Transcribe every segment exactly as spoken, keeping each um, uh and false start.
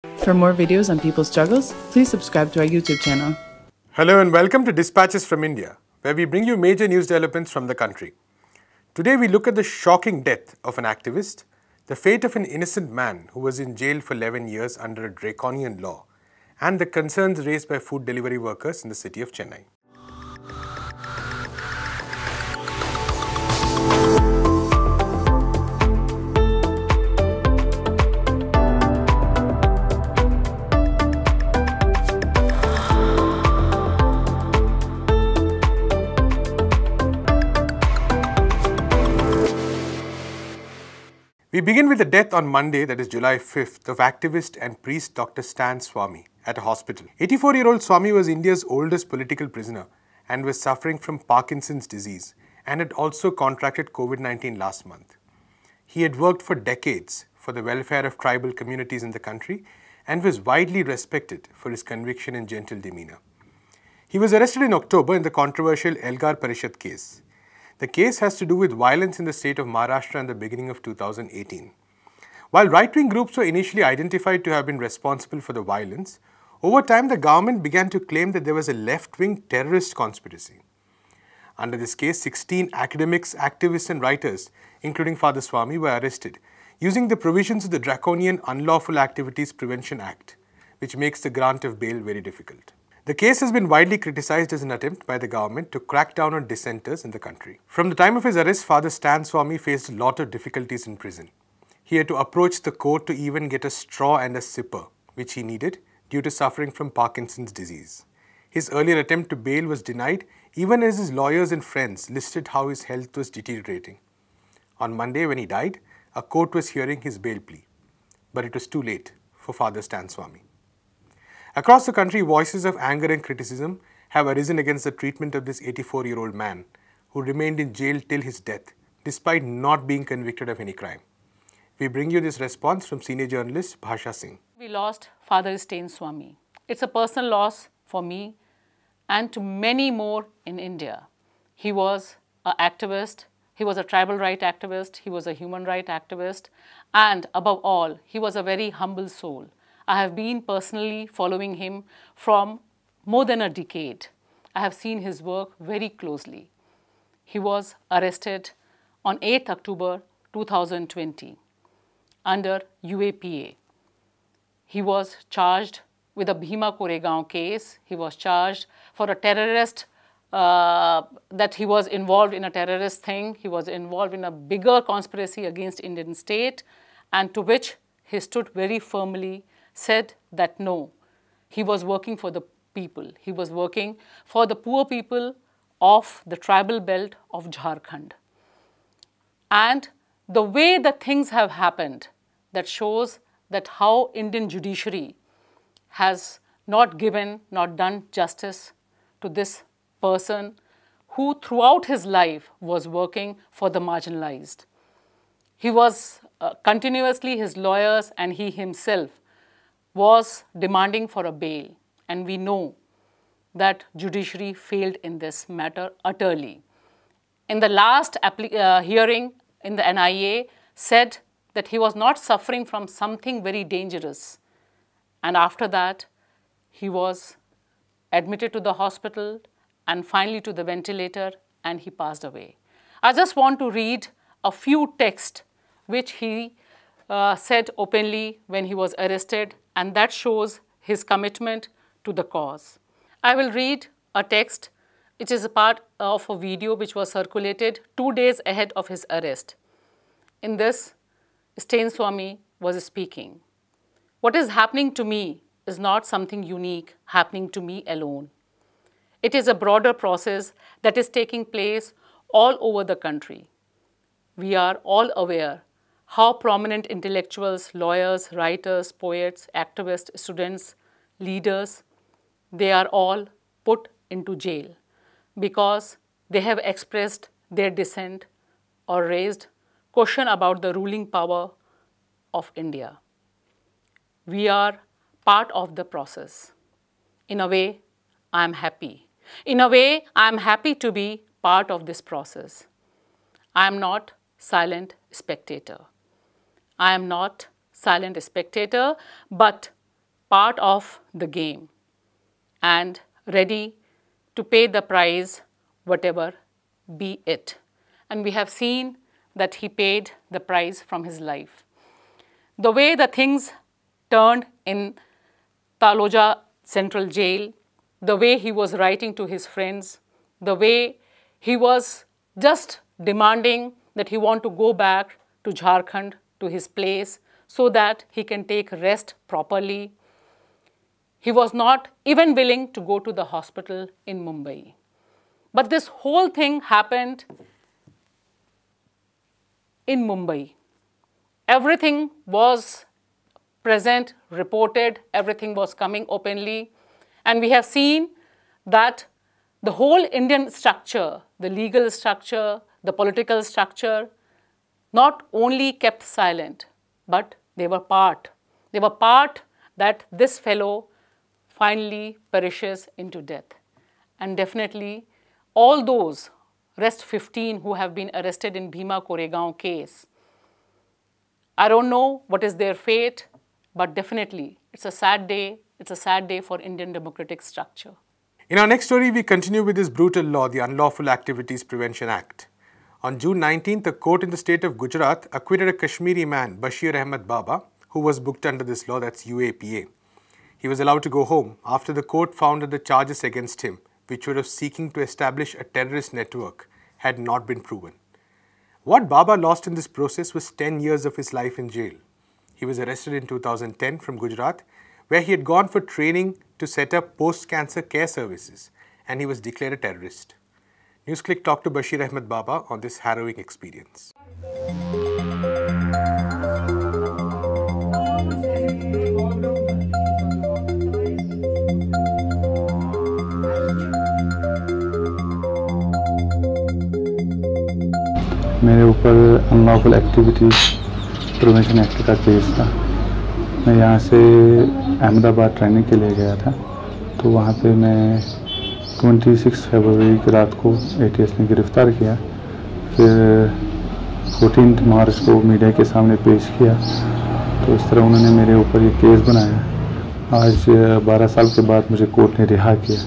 For more videos on people's struggles, please subscribe to our YouTube channel. Hello and welcome to Dispatches from India, where we bring you major news developments from the country. Today we look at the shocking death of an activist, the fate of an innocent man who was in jail for eleven years under a draconian law, and the concerns raised by food delivery workers in the city of Chennai. We begin with the death on Monday, that is July fifth, of activist and priest Doctor Stan Swamy at a hospital. eighty-four-year-old Swamy was India's oldest political prisoner and was suffering from Parkinson's disease and had also contracted COVID nineteen last month. He had worked for decades for the welfare of tribal communities in the country and was widely respected for his conviction and gentle demeanor. He was arrested in October in the controversial Elgar Parishad case. The case has to do with violence in the state of Maharashtra in the beginning of two thousand eighteen. While right-wing groups were initially identified to have been responsible for the violence, over time the government began to claim that there was a left-wing terrorist conspiracy. Under this case, sixteen academics, activists and writers, including Father Swamy, were arrested using the provisions of the draconian Unlawful Activities Prevention Act, which makes the grant of bail very difficult. The case has been widely criticized as an attempt by the government to crack down on dissenters in the country. From the time of his arrest, Father Stan Swamy faced a lot of difficulties in prison. He had to approach the court to even get a straw and a sipper, which he needed due to suffering from Parkinson's disease. His earlier attempt to bail was denied even as his lawyers and friends listed how his health was deteriorating. On Monday, when he died, a court was hearing his bail plea. But it was too late for Father Stan Swamy. Across the country, voices of anger and criticism have arisen against the treatment of this eighty-four-year-old man who remained in jail till his death, despite not being convicted of any crime. We bring you this response from senior journalist Bhasha Singh. We lost Father Stan Swamy. It's a personal loss for me and to many more in India. He was an activist, he was a tribal rights activist, he was a human rights activist, and above all, he was a very humble soul. I have been personally following him from more than a decade. I have seen his work very closely. He was arrested on eighth October two thousand twenty under U A P A. He was charged with a Bhima Koregaon case. He was charged for a terrorist, uh, that he was involved in a terrorist thing. He was involved in a bigger conspiracy against Indian state, and to which he stood very firmly, said that no, he was working for the people. He was working for the poor people of the tribal belt of Jharkhand. And the way the things have happened, that shows that how Indian judiciary has not given, not done justice to this person who throughout his life was working for the marginalized. He was uh, continuously, his lawyers and he himself was demanding for a bail, and we know that judiciary failed in this matter utterly. In the last uh, hearing in the N I A said that he was not suffering from something very dangerous, and after that he was admitted to the hospital and finally to the ventilator, and he passed away. I just want to read a few texts which he uh, said openly when he was arrested, and that shows his commitment to the cause. I will read a text which is a part of a video which was circulated two days ahead of his arrest. In this, Stan Swamy was speaking. What is happening to me is not something unique happening to me alone. It is a broader process that is taking place all over the country. We are all aware how prominent intellectuals, lawyers, writers, poets, activists, students, leaders, they are all put into jail because they have expressed their dissent or raised question about the ruling power of India. We are part of the process. In a way, I am happy. In a way, I am happy to be part of this process. I am not silent spectator. I am not silent spectator, but part of the game and ready to pay the price, whatever be it. And we have seen that he paid the price from his life. The way the things turned in Taloja Central Jail, the way he was writing to his friends, the way he was just demanding that he want to go back to Jharkhand, to his place, so that he can take rest properly. He was not even willing to go to the hospital in Mumbai. But this whole thing happened in Mumbai. Everything was present, reported, everything was coming openly. And we have seen that the whole Indian structure, the legal structure, the political structure, not only kept silent, but they were part. They were part that this fellow finally perishes into death. And definitely, all those rest fifteen who have been arrested in Bhima Koregaon case, I don't know what is their fate, but definitely it's a sad day. It's a sad day for Indian democratic structure. In our next story, we continue with this brutal law, the Unlawful Activities Prevention Act. On June nineteenth, a court in the state of Gujarat acquitted a Kashmiri man, Bashir Ahmed Baba, who was booked under this law, that's U A P A. He was allowed to go home after the court found that the charges against him, which were of seeking to establish a terrorist network, had not been proven. What Baba lost in this process was ten years of his life in jail. He was arrested in two thousand ten from Gujarat, where he had gone for training to set up post-cancer care services, and he was declared a terrorist. NewsClick talked to Bashir Ahmed Baba on this harrowing experience. मेरे ऊपर unlawful activities prevention act का case था। मैं यहाँ से Ahmedabad training के लिए गया था, तो वहाँ पे मैं छब्बीस फरवरी की रात को एटीएस ने गिरफ़्तार किया। फिर चौदह मार्च को मीडिया के सामने पेश किया, तो इस तरह उन्होंने मेरे ऊपर ये केस बनाया। आज बारह साल के बाद मुझे कोर्ट ने रिहा किया।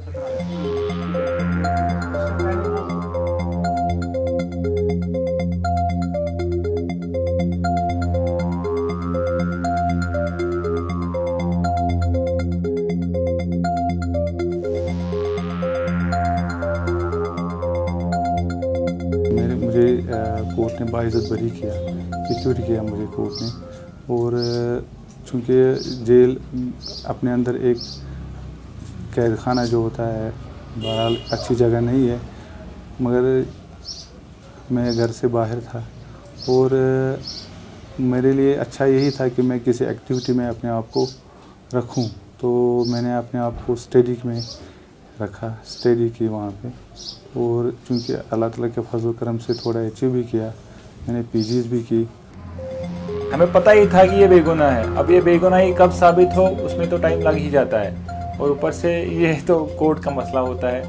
मेरे मुझे कोर्ट ने बाइज़्ज़त बरी किया, एक्यूट किया मुझे कोर्ट ने। और चूँकि जेल अपने अंदर एक कैद खाना जो होता है, बहरहाल अच्छी जगह नहीं है, मगर मैं घर से बाहर था और मेरे लिए अच्छा यही था कि मैं किसी एक्टिविटी में अपने आप को रखूं। तो मैंने अपने आप को स्टडी में रखा, स्टडी की वहाँ पे। और चूँकि अल्लाह ताला के फजल करम से थोड़ा अचीव भी किया, मैंने पीजीज़ भी की। हमें पता ही था कि ये बेगुनाह है। अब ये बेगुनाही कब साबित हो उसमें तो टाइम लग ही जाता है, और ऊपर से ये तो कोर्ट का मसला होता है।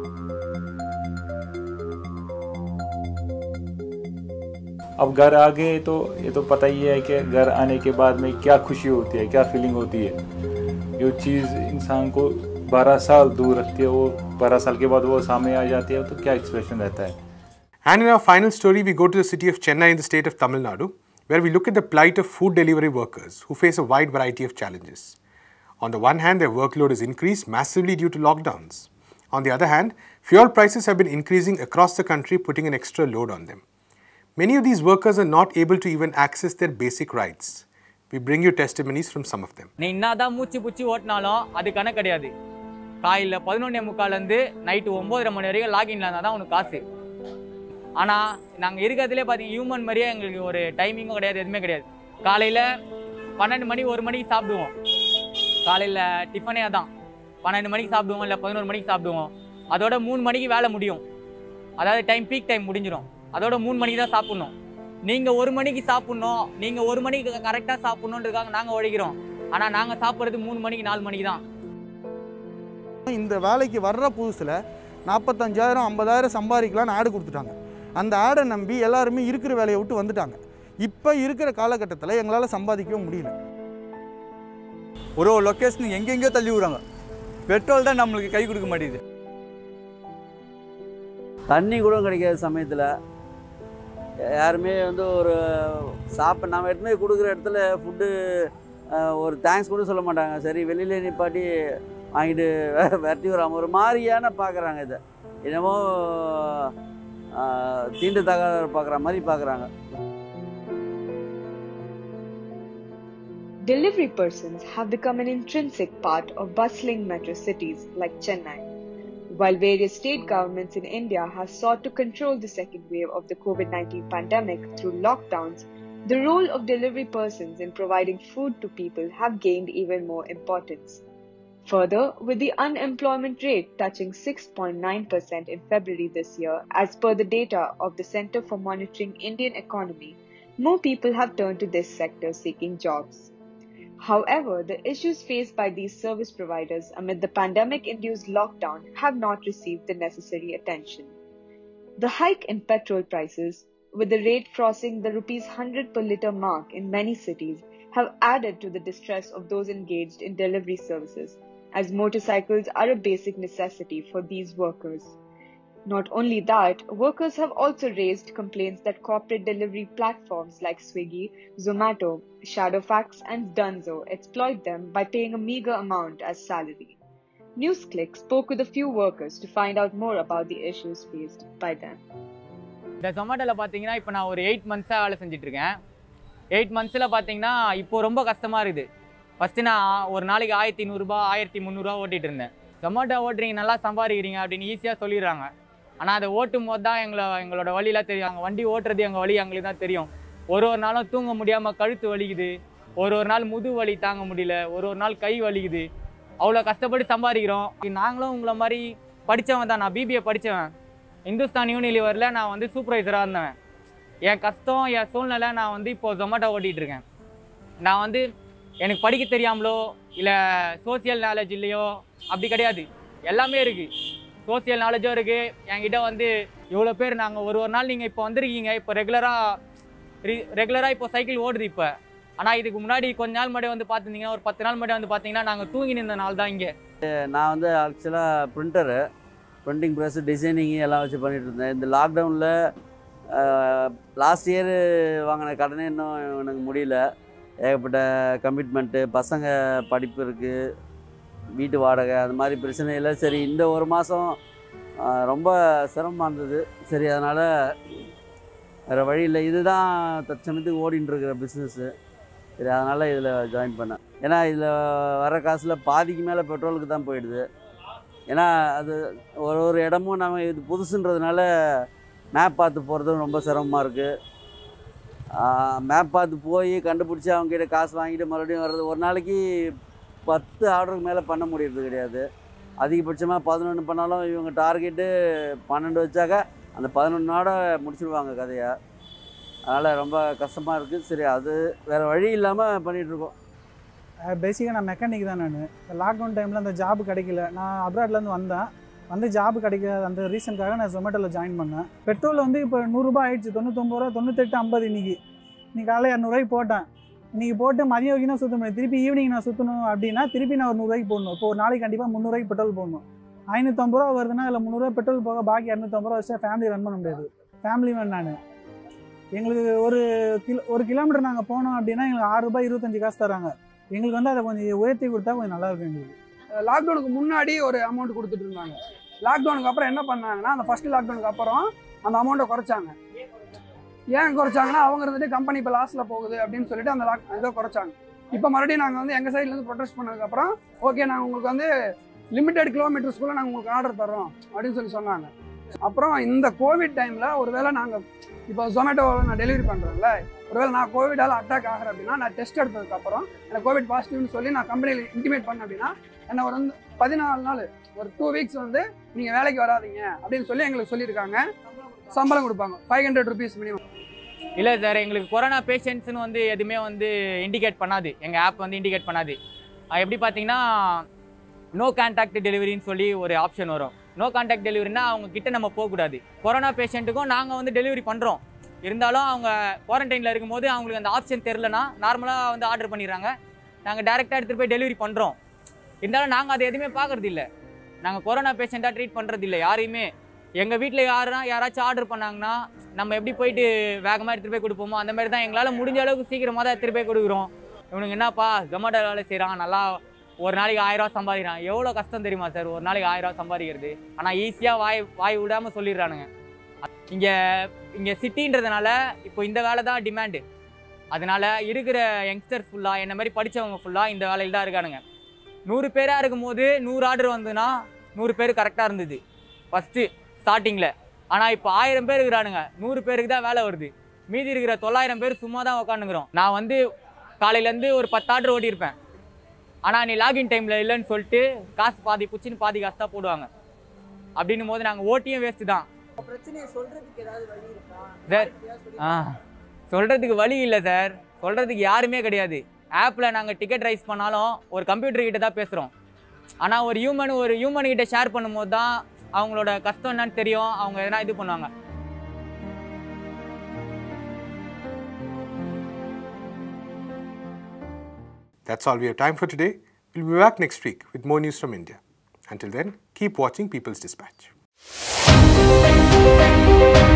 अब घर आ गए तो ये तो पता ही है कि घर आने के बाद में क्या खुशी होती है, क्या फीलिंग होती है। जो चीज़ इंसान को बारह साल दूर रखती है, वो बारह साल के बाद वो सामने आ जाती है, तो क्या एक्सप्रेशन रहता है। And in our final story, we go to the city of Chennai in the state of Tamil Nadu, where we look at the plight of food delivery workers who face a wide variety of challenges. On the one hand, their workload is increased massively due to lockdowns. On the other hand, fuel prices have been increasing across the country, putting an extra load on them. Many of these workers are not able to even access their basic rights. We bring you testimonies from some of them. நீ என்னதான் மூச்சு புச்சி ஓட்டினாலும் அது கணக்கு கிடையாது. காலையில் பதினொன்னே முக்கால்லேருந்து night ஒம்பதரை மணி வரைக்கும் லாகின்ல இருந்தால் தான் உனக்கு காசு. ஆனால் நாங்கள் இருக்கிறதுலே பார்த்தீங்கன்னா ஹியூமன் மாதிரியே எங்களுக்கு ஒரு டைமிங்கும் கிடையாது, எதுவுமே கிடையாது. காலையில் பன்னெண்டு மணி ஒரு மணிக்கு சாப்பிடுவோம். காலையில் டிஃபனே தான் பன்னெண்டு மணிக்கு சாப்பிடுவோம், இல்லை பதினோரு மணிக்கு சாப்பிடுவோம். அதோட மூணு மணிக்கு வேலை முடியும், அதாவது டைம் பீக் டைம் முடிஞ்சிடும். அதோட மூணு மணிக்கு தான் சாப்பிட்ணும். நீங்கள் ஒரு மணிக்கு சாப்பிட்ணும், நீங்கள் ஒரு மணிக்கு கரெக்டாக சாப்பிட்ணுன்றதுக்காக நாங்கள் உழைக்கிறோம். ஆனால் நாங்கள் சாப்பிட்றது மூணு மணிக்கு நாலு மணிக்கு தான். இந்த வேலைக்கு வர்ற புதுசில் நாற்பத்தஞ்சாயிரம் ஐம்பதாயிரம் சம்பாதிக்கலான்னு ஆடு கொடுத்துட்டாங்க. அந்த ஆடை நம்பி எல்லாருமே இருக்கிற வேலையை விட்டு வந்துட்டாங்க. இப்போ இருக்கிற காலகட்டத்தில் எங்களால் சம்பாதிக்கவும் முடியல. ஒரு ஒரு லொக்கேஷன் எங்கெங்கேயோ தள்ளி விடுறாங்க. பெட்ரோல் தான் நம்மளுக்கு கை கொடுக்க மாட்டேங்குது. தண்ணி கூட கிடைக்காத சமயத்தில் யாருமே வந்து ஒரு சாப்பிட நம்ம எடுத்துமே கொடுக்குற இடத்துல ஃபுட்டு ஒரு தேங்க்ஸ் கூட சொல்ல மாட்டாங்க. சரி வெளியில நிப்பாட்டி வாங்கிட்டு விரட்டி வராமல் ஒரு மாதிரியான பார்க்குறாங்க. இதை என்னமோ தீண்டு தகவல் பார்க்குற மாதிரி பார்க்குறாங்க. Delivery persons have become an intrinsic part of bustling metro cities like Chennai. While various state governments in India have sought to control the second wave of the COVID nineteen pandemic through lockdowns, the role of delivery persons in providing food to people have gained even more importance. Further, with the unemployment rate touching six point nine percent in February this year, as per the data of the Center for Monitoring Indian Economy, more people have turned to this sector seeking jobs. However, the issues faced by these service providers amid the pandemic-induced lockdown have not received the necessary attention. The hike in petrol prices, with the rate crossing the rupees one hundred per litre mark in many cities, have added to the distress of those engaged in delivery services, as motorcycles are a basic necessity for these workers. Not only that, workers have also raised complaints that corporate delivery platforms like Swiggy, Zomato, Shadowfax and Dunzo exploit them by paying a meager amount as salary. NewsClick spoke with a few workers to find out more about the issues faced by them. இந்த Zomatoல பார்த்தீங்கன்னா இப்போ நான் ஒரு eight மந்த்ஸாக வேலை செஞ்சுட்டு இருக்கேன். Eight மந்த்ஸில் பார்த்தீங்கன்னா இப்போ ரொம்ப கஷ்டமாக இருக்குது. ஃபஸ்ட்டு நான் ஒரு நாளைக்கு ஆயிரத்தி நூறுரூபா ஆயிரத்தி முந்நூறுரூவா ஓட்டிகிட்டு இருந்தேன். Zomato ஓட்டுறீங்க நல்லா சம்பாதிக்கிறீங்க அப்படின்னு ஈஸியாக சொல்லிடுறாங்க. ஆனால் அதை ஓட்டும் போது தான் எங்களை எங்களோட வழியெலாம் தெரியும். அங்கே வண்டி ஓட்டுறது எங்கள் வழி எங்களுக்கு தான் தெரியும். ஒரு ஒரு நாளும் தூங்க முடியாமல் கழுத்து வலிக்குது, ஒரு ஒரு நாள் முது வலி தாங்க முடியல, ஒரு ஒரு நாள் கை வலிக்குது. அவ்வளோ கஷ்டப்பட்டு சம்பாதிக்கிறோம். நாங்களும் உங்களை மாதிரி படித்தவன் தான். நான் பிபிஏ படித்தவன். இந்துஸ்தான் யூனிலிவரில் நான் வந்து சூப்பர்வைசராக இருந்தேன். என் கஷ்டம் என் சூழ்நிலை நான் வந்து இப்போது Zomato ஓட்டிகிட்ருக்கேன். நான் வந்து எனக்கு படிக்க தெரியாமலோ இல்லை சோசியல் நாலேஜ் இல்லையோ அப்படி கிடையாது. எல்லாமே இருக்குது. சோசியல் நாலேஜும் இருக்குது. என்கிட்ட வந்து இவ்வளோ பேர் நாங்கள் ஒரு ஒரு நாள் நீங்கள் இப்போ வந்திருக்கீங்க. இப்போ ரெகுலராக ரெகுலராக இப்போ சைக்கிள் ஓடுது இப்போ. ஆனால் இதுக்கு முன்னாடி கொஞ்ச நாள் முன்னாடி வந்து பார்த்துருந்தீங்கன்னா ஒரு பத்து நாள் முன்னாடி வந்து பார்த்தீங்கன்னா நாங்கள் தூங்கி நின்ற நாள் தான் இங்கே. நான் வந்து ஆக்சுவலாக பிரிண்டரு பிரிண்டிங் ப்ரெஸ் டிசைனிங் எல்லாம் வச்சு பண்ணிகிட்டு இருந்தேன். இந்த லாக்டவுனில் லாஸ்ட் இயர் வாங்கின கடனே இன்னும் எனக்கு முடியல. ஏகப்பட்ட கமிட்மெண்ட்டு, பசங்க படிப்பு இருக்குது, வீட்டு வாடகை, அது மாதிரி பிரச்சனை இல்லை. சரி இந்த ஒரு மாதம் ரொம்ப சிரமமாக இருந்தது. சரி அதனால் வேறு வழி இல்லை. இதுதான் தற்சமயத்துக்கு ஓடின்னு இருக்கிற பிஸ்னஸ்ஸு. சரி அதனால் இதில் ஜாயின் பண்ணேன். ஏன்னா இதில் வர காசில் பாதிக்கு மேலே பெட்ரோலுக்கு தான் போயிடுது. ஏன்னா அது ஒரு ஒரு இடமும் நம்ம இது புதுசுன்றதுனால மேப் பார்த்து போகிறதும் ரொம்ப சிரமமாக இருக்குது. மேப் பார்த்து போய் கண்டுபிடிச்சி அவங்ககிட்ட காசு வாங்கிட்டு மறுபடியும் வர்றது ஒரு நாளைக்கு பத்து ஆர்டருக்கு மேலே பண்ண முடியறது கிடையாது. அதிகபட்சமாக பதினொன்று பண்ணாலும் இவங்க டார்கெட்டு பன்னெண்டு வச்சாக்க அந்த பதினொன்னோட முடிச்சுடுவாங்க கதையை. அதனால் ரொம்ப கஷ்டமாக இருக்குது. சரி அது வேறு வழி இல்லாமல் பண்ணிகிட்ருக்கோம். பேசிக்காக நான் மெக்கானிக் தான். நான் இந்த லாக்டவுன் டைமில் அந்த ஜாப் கிடைக்கல. நான் அப்ராட்லேருந்து வந்தேன். வந்து ஜாப் கிடைக்காத அந்த ரீசனுக்காக நான் Zomatoவில் ஜாயின் பண்ணேன். பெட்ரோல் வந்து இப்போ நூறுரூபா ஆயிடுச்சு. தொண்ணூத்தொம்பது ரூபா தொண்ணூத்தெட்டு ஐம்பது இன்றைக்கி. இன்றைக்கி காலையில் இரநூறுவாய்க்கு போட்டேன். இன்றைக்கி போட்டு மதியம் வரைக்கும் தான் சுற்ற முடியும். திருப்பி ஈவினிங் நான் சுற்றணும் அப்படின்னா திருப்பி நான் ஒரு நூறுரூவாய்க்கு போடணும். இப்போ ஒரு நாளைக்கு கண்டிப்பாக முந்நூறுரூவாய்க்கு பெட்ரோல் போடணும். ஐநூற்றம்பது ரூபா வருதுன்னா அதில் முந்நூறுரூவா பெட்ரோல் போக பாக்கி இரநூத்தம்பது ரூபா வச்சா ஃபேமிலி ரன் பண்ண முடியாது. ஃபேமிலி மேன் நான். எங்களுக்கு ஒரு கிலோ ஒரு கிலோமீட்டர் நாங்கள் போனோம் அப்படின்னா எங்களுக்கு ஆறு ரூபாய் இருபத்தஞ்சி காசு தராங்க. எங்களுக்கு வந்து அதை கொஞ்சம் உயர்த்தி கொடுத்தா கொஞ்சம் நல்லா இருக்கும். எங்களுக்கு லாக்டவுனுக்கு முன்னாடி ஒரு அமௌண்ட் கொடுத்துட்டு இருந்தாங்க. லாக்டவுனுக்கு அப்புறம் என்ன பண்ணாங்கன்னா அந்த ஃபர்ஸ்ட் லாக்டவுனுக்கு அப்புறம் அந்த அமௌண்ட்டை குறைச்சாங்க. ஏன் குறைச்சாங்கன்னா அவங்க இருந்துட்டு கம்பெனி இப்போ லாஸில் போகுது அப்படின்னு சொல்லிட்டு அந்த லாக் இதை குறைச்சாங்க. இப்போ மறுபடியும் நாங்கள் வந்து எங்கள் சைட்லேருந்து ப்ரொடெஸ்ட் பண்ணதுக்கப்புறம் ஓகே நாங்கள் உங்களுக்கு வந்து லிமிட்டெட் கிலோமீட்டர்ஸ்குள்ளே நாங்கள் உங்களுக்கு ஆர்டர் தரோம் அப்படின்னு சொல்லி சொன்னாங்க. அப்புறம் இந்த கோவிட் டைமில் ஒருவேளை நாங்கள் இப்போ Zomatoவில் நான் டெலிவரி பண்ணுறேன்ல, ஒருவேளை நான் கோவிடால் அட்டாக் ஆகிறேன் அப்படின்னா நான் டெஸ்ட் எடுத்ததுக்கப்புறம் எனக்கு கோவிட் பாசிட்டிவ்னு சொல்லி நான் கம்பெனியில் இன்டிமேட் பண்ணேன் அப்படின்னா என்ன ஒரு வந்து பதினாலு நாள் ஒரு டூ வீக்ஸ் வந்து நீங்கள் வேலைக்கு வராதிங்க அப்படின்னு சொல்லி எங்களுக்கு சொல்லியிருக்காங்க. சம்பளம் கொடுப்பாங்க ஃபைவ் ஹண்ட்ரட் ருபீஸ் மினிமம். இல்லை சார், எங்களுக்கு கொரோனா பேஷண்ட்ஸ்னு வந்து எதுவுமே வந்து இண்டிகேட் பண்ணாது. எங்கள் ஆப் வந்து இண்டிகேட் பண்ணாது. எப்படி பார்த்தீங்கன்னா நோ கான்டாக்ட் டெலிவரின்னு சொல்லி ஒரு ஆப்ஷன் வரும். நோ கான்டாக்ட் டெலிவரினா அவங்க கிட்ட நம்ம போகக்கூடாது. கொரோனா பேஷண்ட்டுக்கும் நாங்கள் வந்து டெலிவரி பண்ணுறோம். இருந்தாலும் அவங்க குவாரண்டைனில் இருக்கும்போது அவங்களுக்கு அந்த ஆப்ஷன் தெரிலனா நார்மலாக வந்து ஆர்டர் பண்ணிடுறாங்க. நாங்கள் டேரெக்டாக எடுத்துகிட்டு போய் டெலிவரி பண்ணுறோம். இருந்தாலும் நாங்கள் அதை எதுவுமே பார்க்குறது இல்லை. நாங்கள் கொரோனா பேஷண்ட்டாக ட்ரீட் பண்ணுறது இல்லை யாரையுமே. எங்கள் வீட்டில் யாரா யாராச்சும் ஆர்டர் பண்ணாங்கன்னா நம்ம எப்படி போயிட்டு வேகமாக எடுத்துகிட்டு போய் கொடுப்போமோ அந்த மாதிரி தான் எங்களால் முடிஞ்ச அளவுக்கு சீக்கிரமாக தான் எடுத்துகிட்டு போய் கொடுக்குறோம். இவனுக்கு என்னப்பா ஜொமேட்டோ வேலை செய்கிறான், நல்லா ஒரு நாளைக்கு ஆயிரம் ரூபா சம்பாதிக்கிறான். எவ்வளோ கஷ்டம் தெரியுமா சார் ஒரு நாளைக்கு ஆயிரம் ரூபா சம்பாதிக்கிறது. ஆனால் ஈஸியாக வாய் வாய் விடாமல் சொல்லிடுறானுங்க. இங்கே இங்கே சிட்டின்றதுனால இப்போ இந்த வேலை தான் டிமாண்டு. அதனால் இருக்கிற யங்ஸ்டர்ஸ் ஃபுல்லாக என்ன மாதிரி படித்தவங்க ஃபுல்லாக இந்த வேலையில் தான் இருக்கானுங்க. நூறு பேராக இருக்கும் போது நூறு ஆர்டர் வந்துன்னா நூறு பேர் கரெக்டாக இருந்தது ஃபஸ்ட்டு ஸ்டார்டிங்கில். ஆனால் இப்போ ஆயிரம் பேர் இருக்கிறானுங்க, நூறு பேருக்கு தான் வேலை வருது. மீதி இருக்கிற தொள்ளாயிரம் பேர் சும்மா தான் உட்காந்துக்கிறோம். நான் வந்து காலையிலேருந்து ஒரு பத்து ஆர்டர் ஓட்டியிருப்பேன். ஆனால் நீ லாகின் டைமில் இல்லைன்னு சொல்லிட்டு காசு பாதி குச்சின்னு பாதி காசு தான் போடுவாங்க. அப்படின்னும் போது நாங்கள் ஓட்டியும் வேஸ்ட்டு தான் சார். ஆ சொல்கிறதுக்கு வழி இல்லை சார், சொல்கிறதுக்கு யாருமே கிடையாது. ஆப்பில் நாங்கள் டிக்கெட் ரைஸ் பண்ணாலும் ஒரு கம்ப்யூட்டர் கிட்ட தான் பேசுகிறோம். ஆனால் ஒரு ஹியூமன் ஒரு ஹியூமன் கிட்ட ஷேர் பண்ணும்போது தான் அவங்களோட கஷ்டம் என்னன்னு தெரியும், அவங்க எதனா இது பண்ணுவாங்க. That's all we have time for today. We'll be back next week with more news from India. Until then, keep watching People's Dispatch.